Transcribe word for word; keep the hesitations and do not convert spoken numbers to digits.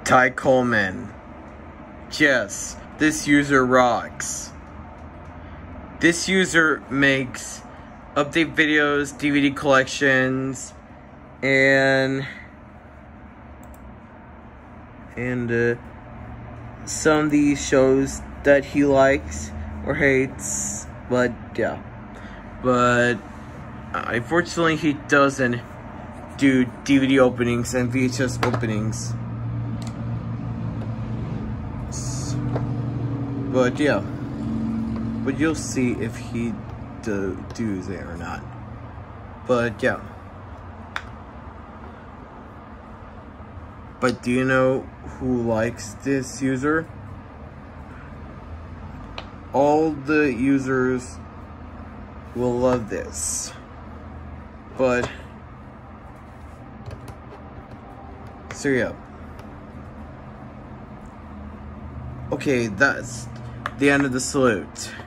Tai Coleman. Yes, this user rocks. This user makes update videos, D V D collections, and and uh, some of these shows that he likes or hates, but yeah. But uh, unfortunately, he doesn't do D V D openings and V H S openings. But yeah, but you'll see if he do, does it or not. But yeah. But do you know who likes this user? All the users will love this. But so yeah. Okay, that's the end of the salute.